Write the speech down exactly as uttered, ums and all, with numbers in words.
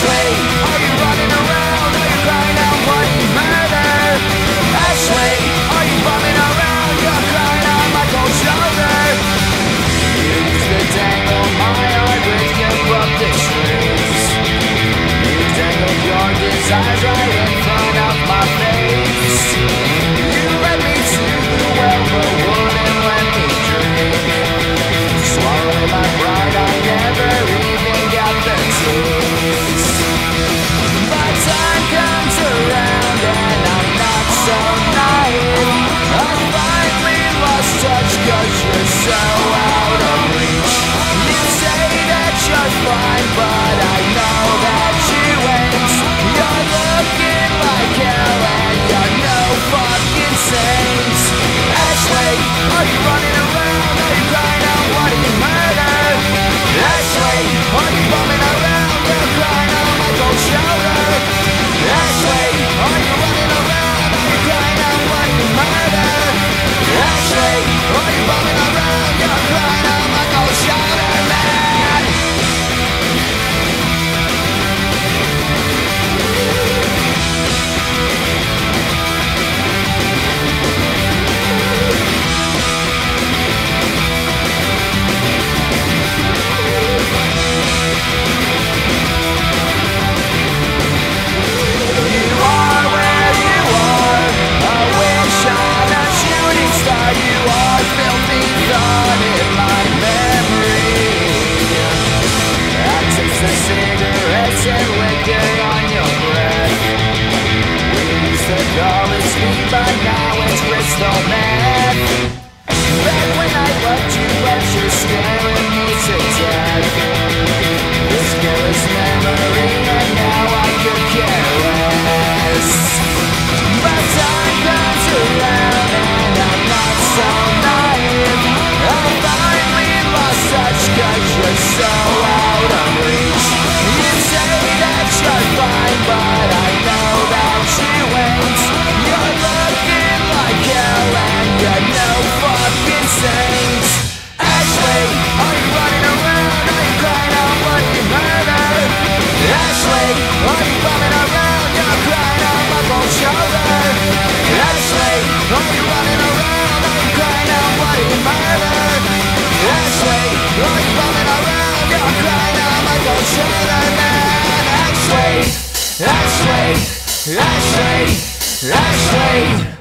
Ashley, are you running around? Are you crying out bloody murder? Ashley, are you bumming around? You're crying out my cold shoulder. You used to dangle my heart with your corrupted strings. You dangled your desires right in front of my face. You led me to the well but wouldn't let me drink. Swallowing my pride, I never even got the taste. But time comes around and I'm not so naive. I finally lost touch cause you're so out of reach. You say that you're fine but I know that you ain't. You're looking like hell and you're no fucking saint. Ashley, are you running around? Are you crying out bloody murder? Ashley, are you bumming around? You're crying out my cold shoulder. Ashley, are you running around? Are you crying out bloody murder? Ashley, are you bumming around? You're crying out my cold shoulder, man. You are where you are, a wish on a shooting star. You are filthy thought in my memory. I taste the cigarettes and liquor on your breath. We used to call it speed, but now it's crystal meth. Back when I loved you, but you're scaring me to death. This careless memory, and now I could care less. But time comes around and I'm not so naive. I finally lost touch cause you're so out of reach. You say that you're fine but I know that you ain't. You're looking like hell and you're no fucking saint. Ashley, are you running around? Are you crying out bloody murder? Ashley, are you bumming around? You're crying out my cold shoulder. Ashley, are you running around? Are you crying out bloody murder? Ashley, are you bumming around? You're crying out my cold shoulder, man. Ashley, Ashley, Ashley, Ashley.